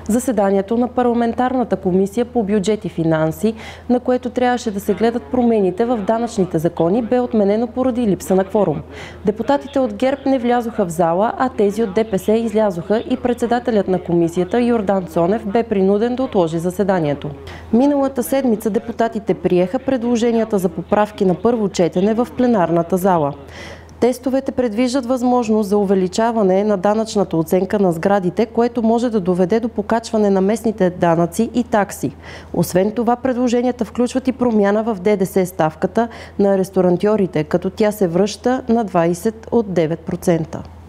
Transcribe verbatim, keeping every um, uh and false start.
Заседанието на парламентарната комисия по бюджет и финанси, на което трябваше да се гледат промените в данъчните закони, бе отменено поради липса на кворум. Депутатите от ГЕРБ не влязоха в зала, а тези от ДПС излязоха и председателят на комисията Йордан Цонев бе принуден да отложи заседанието. Миналата седмица депутатите приеха предложенията за поправки на първо четене в пленарната зала. Тестовете предвиждат възможност за увеличаване на данъчната оценка на сградите, което може да доведе до покачване на местните данъци и такси. Освен това, предложенията включват и промяна в ДДС ставката на ресторантьорите, като тя се връща на двадесет от девет процента.